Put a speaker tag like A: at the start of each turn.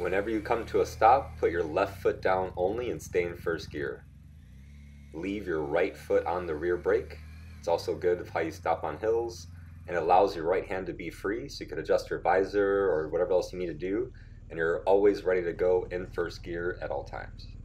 A: Whenever you come to a stop, put your left foot down only and stay in first gear. Leave your right foot on the rear brake. It's also good of how you stop on hills, and it allows your right hand to be free so you can adjust your visor or whatever else you need to do, and you're always ready to go in first gear at all times.